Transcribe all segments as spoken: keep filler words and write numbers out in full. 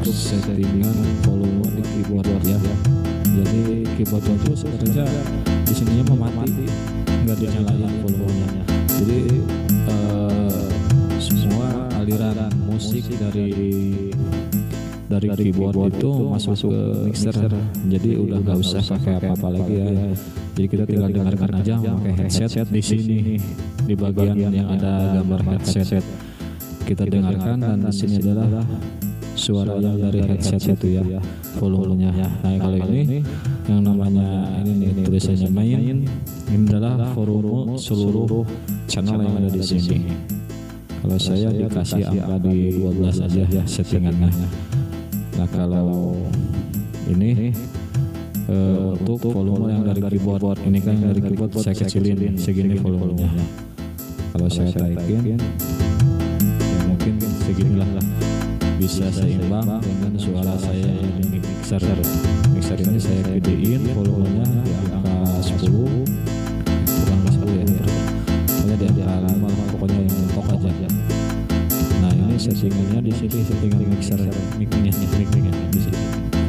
settingan volume di keyboard ya. Jadi keyboard itu sebenarnya di sininya mati, nggak dinyalain volumenya. Jadi eh, semua aliran musik dari dari keyboard itu masuk ke mixer, jadi udah nggak usah pakai apa-apa lagi ya. Jadi kita tinggal dengarkan aja pakai headset di sini, di bagian yang ada gambar headset kita dengarkan, dan di sini adalah suara yang dari headset itu ya, volumenya. Nah kalau ini yang namanya ini nih tulisannya main, ini adalah volume seluruh channel yang ada di sini. Kalau saya dikasih angka di dua belas aja ya settingannya. Nah kalau ini uh, untuk volume yang dari keyboard, ini kan dari keyboard saya kecilin segini volumenya. Kalau saya taikin ya mungkin seginilah lah, bisa seimbang dengan suara saya yang di mixer. Mixer ini saya gedein volumenya di angka sepuluh, bukan sepuluh ya, pokoknya di angka lima, pokoknya yang mentok aja. Nah ini settingannya di sini, settingan mixer mic-nya, mic-nya di sini.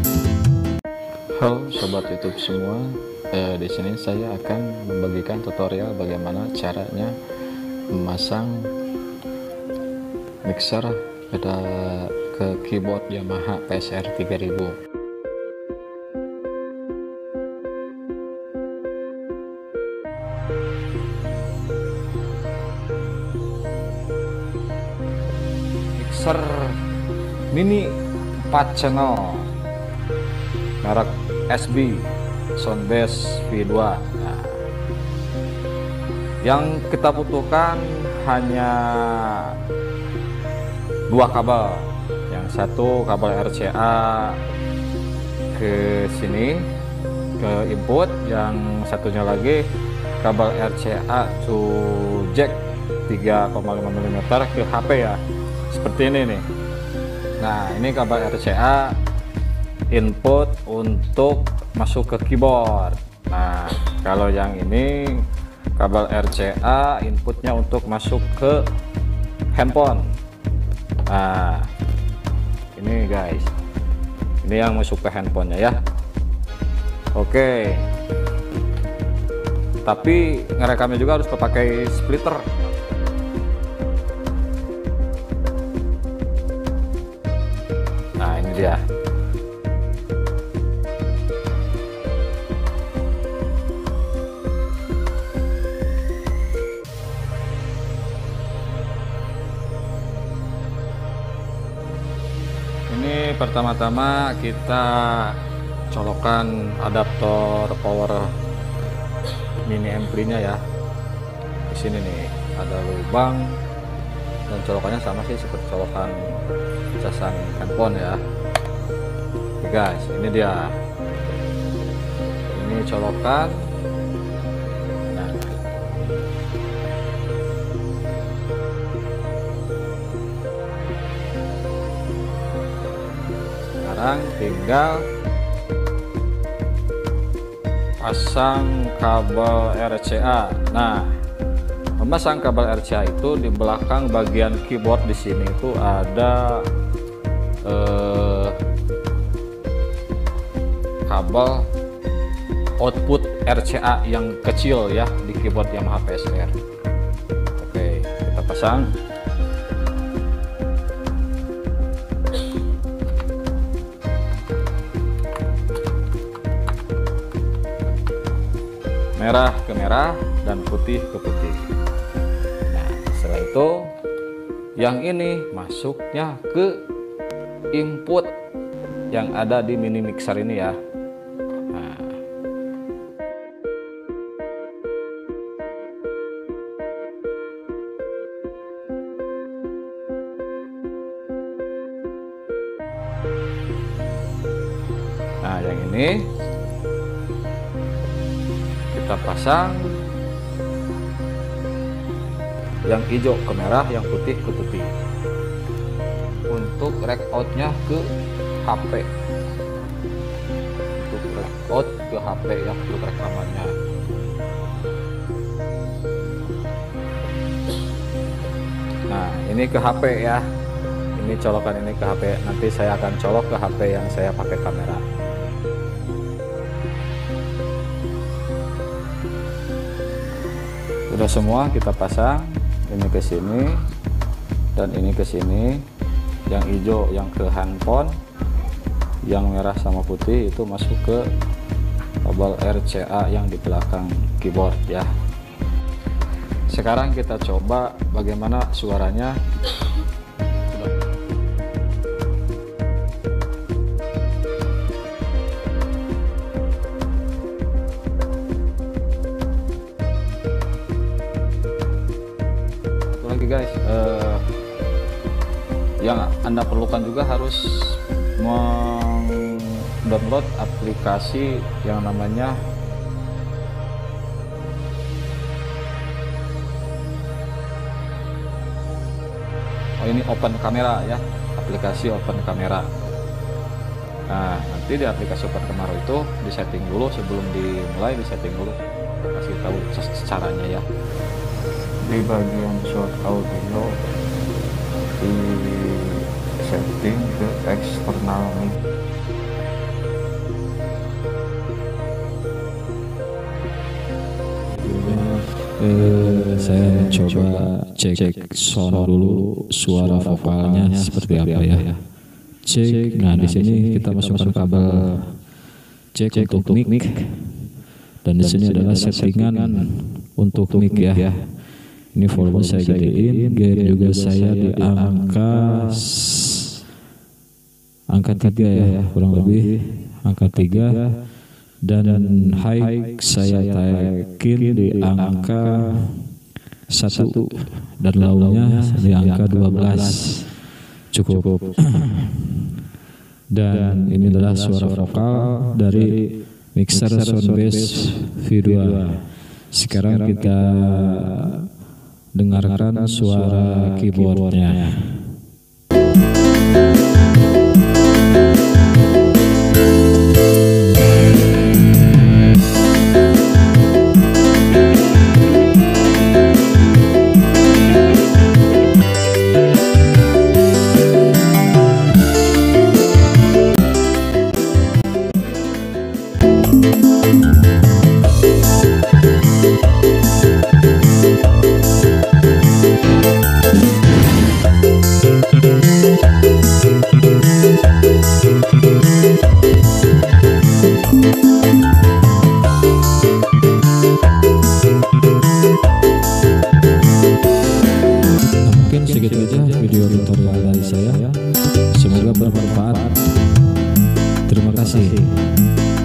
Halo sobat YouTube semua, eh, di sini saya akan membagikan tutorial bagaimana caranya memasang mixer pada ke keyboard Yamaha P S R tiga ribu. Mixer mini empat channel merek S B Soundbase V dua. Nah, yang kita butuhkan hanya dua kabel. Yang satu kabel R C A ke sini ke input, yang satunya lagi kabel R C A to jack tiga koma lima milimeter ke H P ya, seperti ini nih. Nah ini kabel R C A input untuk masuk ke keyboard. Nah kalau yang ini kabel R C A inputnya untuk masuk ke handphone. Nah ini guys, ini yang masuk ke handphonenya ya. Oke, tapi ngerekamnya juga harus pakai splitter. Nah ini dia. Ini pertama-tama kita colokan adaptor power mini ampli-nya ya. Di sini nih ada lubang, dan colokannya sama sih seperti colokan casan handphone ya. Oke guys, ini dia. Ini colokan. Nah, sekarang tinggal pasang kabel R C A. Nah, memasang kabel R C A itu di belakang bagian keyboard di sini itu ada eh, kabel output R C A yang kecil ya di keyboard Yamaha P S R. Oke, kita pasang. Merah ke merah dan putih ke putih. Nah setelah itu yang ini masuknya ke input yang ada di mini mixer ini ya. Nah, nah yang ini kita pasang, yang hijau ke merah, yang putih ke putih, untuk rec outnya ke H P, untuk rec out ke H P ya, untuk rekamannya. Nah ini ke H P ya, ini colokan ini ke H P. Nanti saya akan colok ke H P yang saya pakai kamera. Udah semua kita pasang, ini ke sini dan ini ke sini. Yang hijau yang ke handphone, yang merah sama putih itu masuk ke kabel R C A yang di belakang keyboard ya. Sekarang kita coba bagaimana suaranya. Satu lagi guys, eh, yang Anda perlukan juga harus mendownload aplikasi yang namanya oh ini Open Camera ya, aplikasi Open Camera. Nah, nanti di aplikasi Open Camera itu di setting dulu sebelum dimulai, di setting dulu, kasih tahu caranya ya. Di bagian short audio di setting ke eksternal mic. Eh, saya coba cek sound dulu, suara vokalnya seperti apa ya. Cek. Nah, di sini kita masukkan kabel cek untuk mic, dan di sini adalah settingan untuk mic ya. Ini volume saya gedein, gain juga saya di angka angka tiga ya, kurang lebih angka tiga. Dan high saya taikin di angka satu dan low-nya di angka dua belas, cukup. Dan ini adalah suara vokal dari mixer Soundbase V dua. Sekarang kita dengarkan suara keyboardnya. Mungkin segitu aja video tutorial dari saya. Semoga bermanfaat. Terima kasih.